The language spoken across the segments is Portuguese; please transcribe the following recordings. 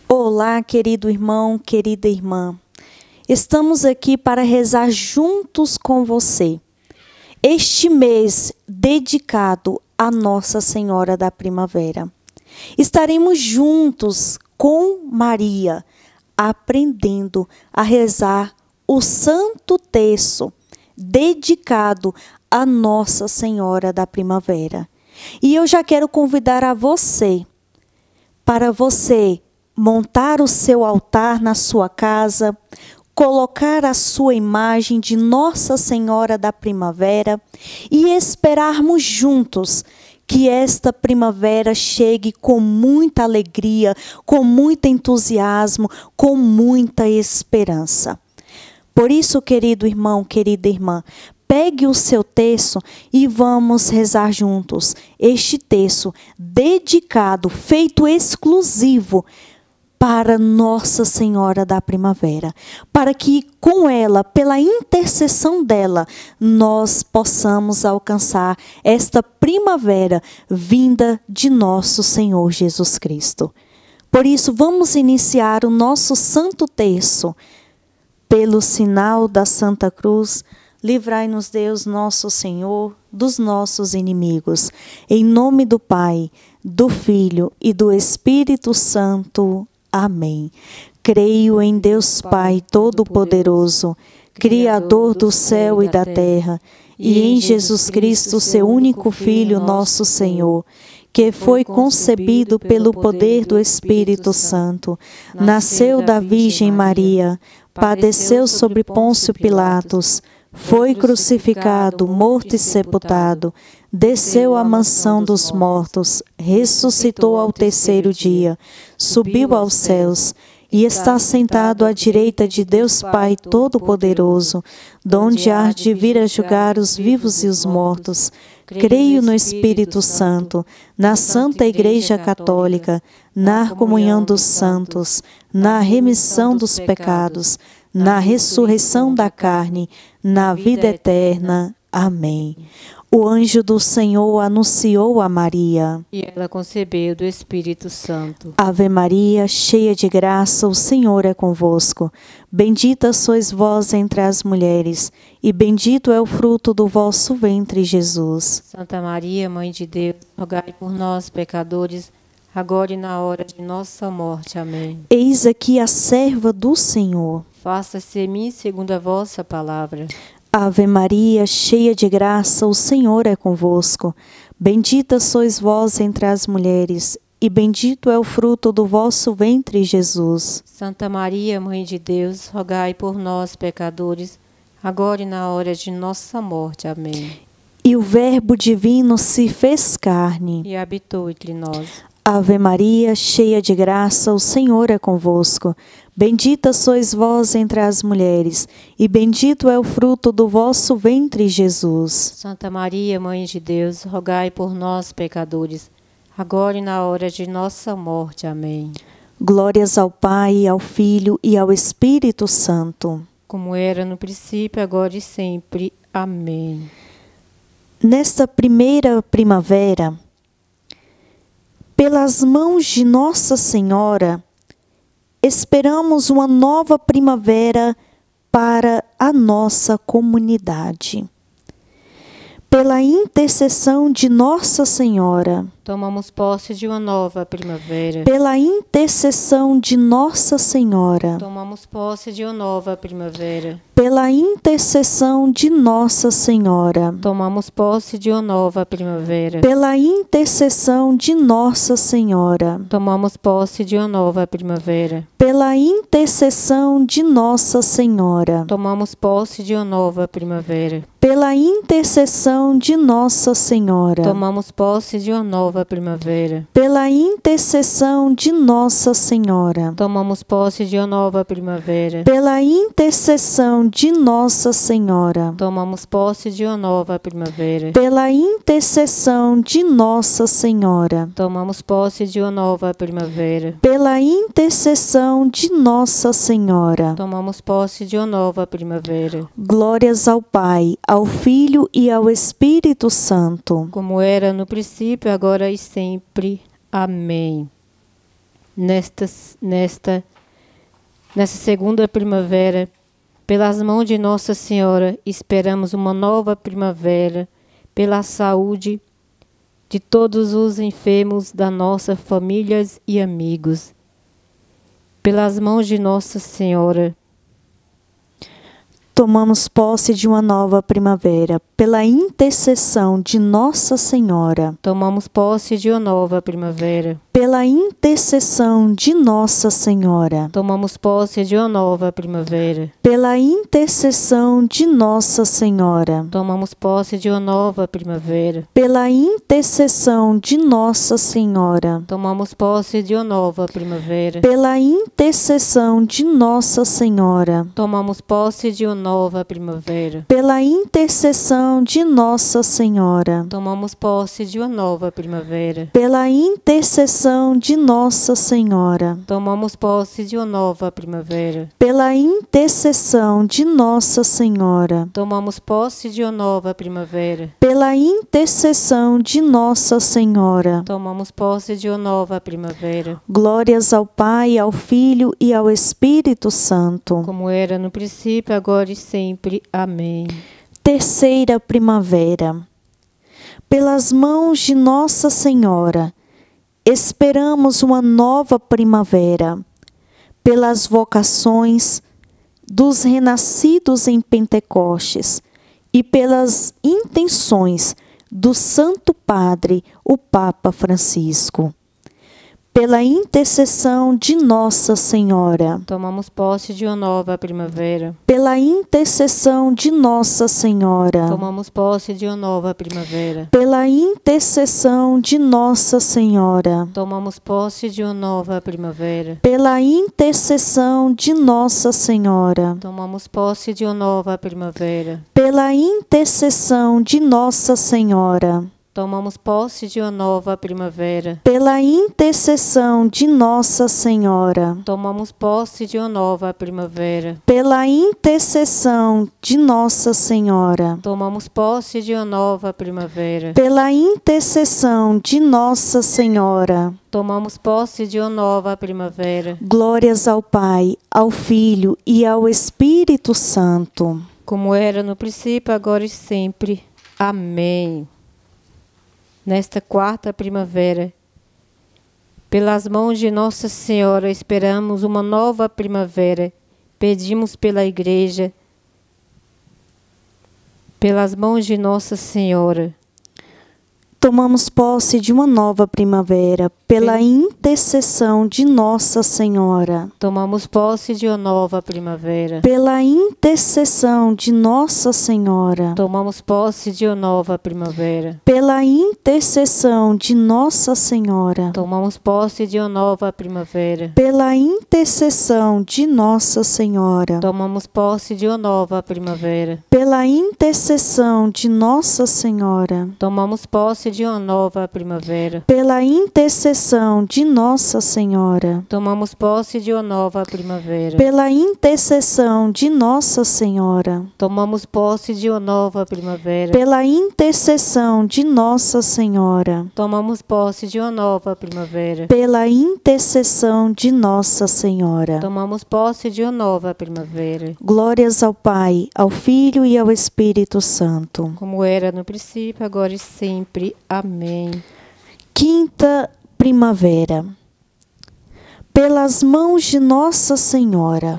Olá, querido irmão, querida irmã. Estamos aqui para rezar juntos com você. Este mês dedicado a Nossa Senhora da Primavera. Estaremos juntos com Maria, aprendendo a rezar o Santo Terço dedicado a Nossa Senhora da Primavera. E eu já quero convidar a você, para você montar o seu altar na sua casa, colocar a sua imagem de Nossa Senhora da Primavera e esperarmos juntos que esta primavera chegue com muita alegria, com muito entusiasmo, com muita esperança. Por isso, querido irmão, querida irmã, pegue o seu terço e vamos rezar juntos este terço dedicado, feito exclusivo para Nossa Senhora da Primavera, para que com ela, pela intercessão dela, nós possamos alcançar esta primavera vinda de nosso Senhor Jesus Cristo. Por isso, vamos iniciar o nosso Santo Terço. Pelo sinal da Santa Cruz, livrai-nos Deus nosso Senhor dos nossos inimigos. Em nome do Pai, do Filho e do Espírito Santo. Amém. Creio em Deus Pai Todo-Poderoso, Criador do céu e da terra, e em Jesus Cristo, seu único Filho, nosso Senhor, que foi concebido pelo poder do Espírito Santo, nasceu da Virgem Maria, padeceu sobre Pôncio Pilatos, foi crucificado, morto e sepultado, desceu à mansão dos mortos, ressuscitou ao terceiro dia, subiu aos céus e está sentado à direita de Deus Pai Todo-Poderoso, donde há de vir a julgar os vivos e os mortos. Creio no Espírito Santo, na Santa Igreja Católica, na comunhão dos santos, na remissão dos pecados, na ressurreição da carne, na vida eterna. Amém. O anjo do Senhor anunciou a Maria. E ela concebeu do Espírito Santo. Ave Maria, cheia de graça, o Senhor é convosco. Bendita sois vós entre as mulheres, e bendito é o fruto do vosso ventre, Jesus. Santa Maria, Mãe de Deus, rogai por nós, pecadores, agora e na hora de nossa morte. Amém. Eis aqui a serva do Senhor. Faça-se em mim segundo a vossa palavra. Ave Maria, cheia de graça, o Senhor é convosco. Bendita sois vós entre as mulheres, e bendito é o fruto do vosso ventre, Jesus. Santa Maria, Mãe de Deus, rogai por nós, pecadores, agora e na hora de nossa morte. Amém. E o Verbo divino se fez carne e habitou entre nós. Ave Maria, cheia de graça, o Senhor é convosco. Bendita sois vós entre as mulheres, e bendito é o fruto do vosso ventre, Jesus. Santa Maria, Mãe de Deus, rogai por nós, pecadores, agora e na hora de nossa morte. Amém. Glórias ao Pai, ao Filho e ao Espírito Santo. Como era no princípio, agora e sempre. Amém. Nesta primeira primavera, pelas mãos de Nossa Senhora, esperamos uma nova primavera para a nossa comunidade. Pela intercessão de Nossa Senhora, tomamos posse de uma nova primavera. Pela intercessão de Nossa Senhora, tomamos posse de uma nova primavera. Pela intercessão de Nossa Senhora, tomamos posse de uma nova primavera. Pela intercessão de Nossa Senhora, tomamos posse de uma nova primavera. Pela intercessão de Nossa Senhora, tomamos posse de uma nova primavera. Pela intercessão de Nossa Senhora, tomamos posse de uma nova primavera. Pela intercessão de Nossa Senhora, tomamos posse de uma nova primavera. Pela intercessão de Nossa Senhora, tomamos posse de uma nova primavera. Pela intercessão de Nossa Senhora, tomamos posse de uma nova primavera. Pela intercessão de Nossa Senhora, tomamos posse de uma nova primavera. Glórias ao Pai, ao Filho e ao Espírito Santo, como era no princípio, agora e sempre. Amém. nessa segunda primavera, pelas mãos de Nossa Senhora, esperamos uma nova primavera, pela saúde de todos os enfermos da nossa famílias e amigos. Pelas mãos de Nossa Senhora, tomamos posse de uma nova primavera. Pela intercessão de Nossa Senhora, tomamos posse de uma nova primavera. Pela intercessão de Nossa Senhora, tomamos posse de uma nova primavera. Pela intercessão de Nossa Senhora, tomamos posse de uma nova primavera. Pela intercessão de Nossa Senhora, tomamos posse de uma nova primavera. Pela intercessão de Nossa Senhora, tomamos posse de uma nova primavera. Pela intercessão de Nossa Senhora, tomamos posse de uma nova primavera. Pela intercessão de Nossa Senhora, tomamos posse de uma nova primavera. Pela intercessão de Nossa Senhora, tomamos posse de uma nova primavera. Pela intercessão de Nossa Senhora, tomamos posse de uma nova primavera. Glórias ao Pai, ao Filho e ao Espírito Santo, como era no princípio, agora e sempre. Amém. Terceira primavera. Pelas mãos de Nossa Senhora, esperamos uma nova primavera. Pelas vocações dos renascidos em Pentecostes e pelas intenções do Santo Padre, o Papa Francisco. Pela intercessão de Nossa Senhora, tomamos posse de uma nova primavera. Pela intercessão de Nossa Senhora, tomamos posse de uma nova primavera. Pela intercessão de Nossa Senhora, tomamos posse de uma nova primavera. Pela intercessão de Nossa Senhora, tomamos posse de uma nova primavera. Pela intercessão de Nossa Senhora, tomamos posse de uma nova primavera. Pela intercessão de Nossa Senhora, tomamos posse de uma nova primavera. Pela intercessão de Nossa Senhora, tomamos posse de uma nova primavera. Pela intercessão de Nossa Senhora, tomamos posse de uma nova primavera. Glórias ao Pai, ao Filho e ao Espírito Santo, como era no princípio, agora e sempre. Amém. Nesta quarta primavera, pelas mãos de Nossa Senhora, esperamos uma nova primavera. Pedimos pela Igreja, pelas mãos de Nossa Senhora. Tomamos posse de uma nova primavera. Pela intercessão de Nossa Senhora, tomamos posse de uma nova primavera. Pela intercessão de Nossa Senhora, tomamos posse de uma nova primavera. Pela intercessão de Nossa Senhora, tomamos posse de uma nova primavera. Pela intercessão de Nossa Senhora, tomamos posse de uma nova primavera. Pela intercessão de Nossa Senhora, tomamos posse de uma nova primavera. Pela intercessão de Nossa Senhora, tomamos posse de uma nova primavera. Pela intercessão de Nossa Senhora, tomamos posse de uma nova primavera. Pela intercessão de Nossa Senhora, tomamos posse de uma nova primavera. Pela intercessão de Nossa Senhora, tomamos posse de uma nova primavera. Glórias ao Pai, ao Filho e ao Espírito Santo, como era no princípio, agora e sempre. Amém. Quinta primavera. Pelas mãos de Nossa Senhora,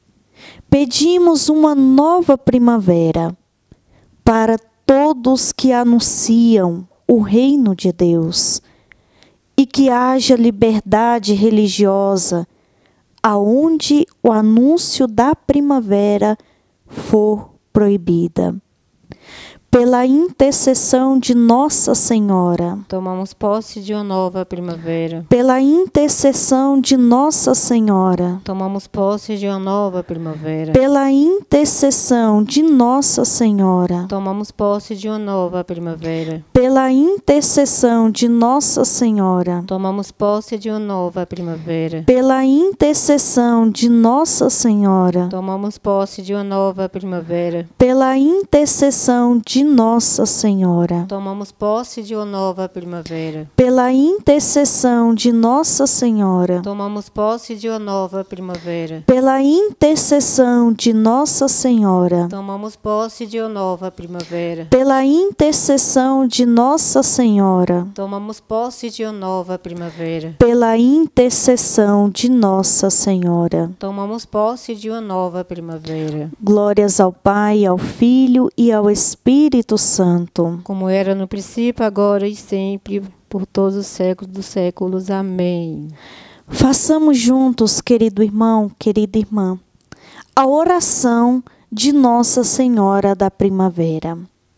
pedimos uma nova primavera para todos que anunciam o reino de Deus e que haja liberdade religiosa aonde o anúncio da primavera for proibida. Pela intercessão de Nossa Senhora, tomamos posse de uma nova primavera. Pela intercessão de Nossa Senhora, tomamos posse de uma nova primavera. Pela intercessão de Nossa Senhora, tomamos posse de uma nova primavera. Pela intercessão de Nossa Senhora, tomamos posse de uma nova primavera. Pela intercessão de Nossa Senhora, tomamos posse de uma nova primavera. Pela intercessão de de Nossa Senhora, tomamos posse de uma nova primavera. pela intercessão de Nossa Senhora, Tomamos posse de uma nova primavera. pela intercessão de Nossa Senhora, Tomamos posse de uma nova primavera. pela intercessão de Nossa Senhora, Tomamos posse de uma nova primavera. pela intercessão de Nossa Senhora. Tomamos posse de uma nova primavera. Glórias ao Pai, ao Filho e ao Espírito Santo. Como era no princípio, agora e sempre, por todos os séculos dos séculos. Amém. Façamos juntos, querido irmão, querida irmã, a oração de Nossa Senhora da Primavera.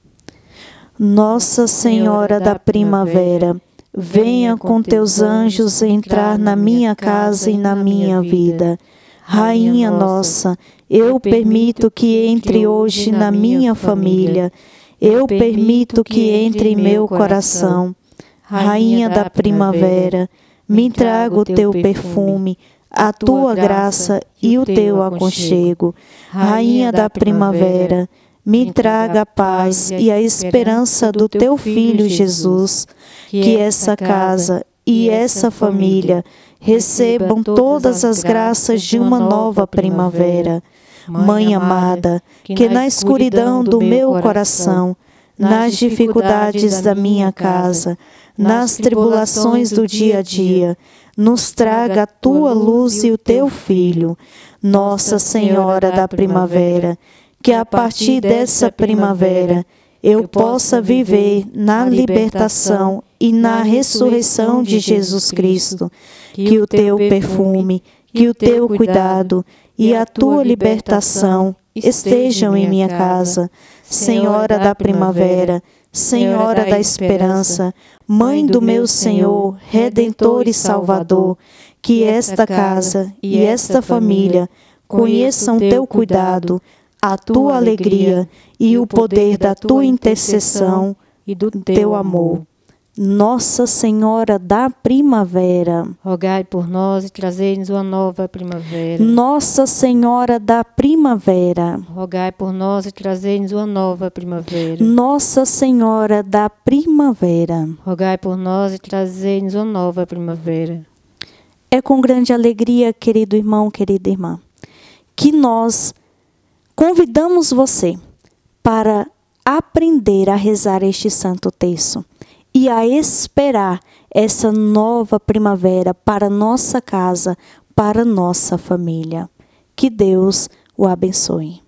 Nossa Senhora da Primavera, venha com teus anjos entrar na minha casa e na minha vida. Rainha nossa, eu permito que entre hoje na minha família. Eu permito que entre em meu coração. Rainha da Primavera, me traga o teu perfume, a tua graça e o teu aconchego. Rainha da Primavera, me traga a paz e a esperança do teu Filho Jesus. Que essa casa e essa família recebam todas as graças de uma nova primavera. Mãe amada, que na escuridão do meu coração, nas dificuldades da minha casa, nas tribulações do dia a dia, nos traga a tua luz e o teu Filho. Nossa Senhora da Primavera, que a partir dessa primavera eu possa viver na libertação e na ressurreição de Jesus Cristo. Que o teu perfume, que o teu cuidado e a tua libertação estejam em minha casa. Senhora da Primavera, Senhora da Esperança, Mãe do meu Senhor, Redentor e Salvador, que esta casa e esta família conheçam teu cuidado, a tua alegria e o poder da tua intercessão e do teu amor. Nossa Senhora da Primavera, rogai por nós e trazei-nos uma nova primavera. Nossa Senhora da Primavera, rogai por nós e trazei-nos uma nova primavera. Nossa Senhora da Primavera, rogai por nós e trazei-nos uma nova primavera. É com grande alegria, querido irmão, querida irmã, que nós convidamos você para aprender a rezar este Santo Terço e a esperar essa nova primavera para nossa casa, para nossa família. Que Deus o abençoe.